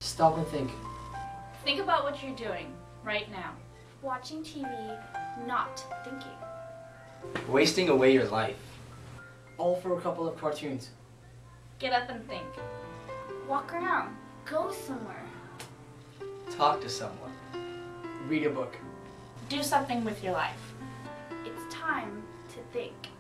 Stop and think. Think about what you're doing right now. Watching TV, not thinking. Wasting away your life. All for a couple of cartoons. Get up and think. Walk around. Go somewhere. Talk to someone. Read a book. Do something with your life. It's time to think.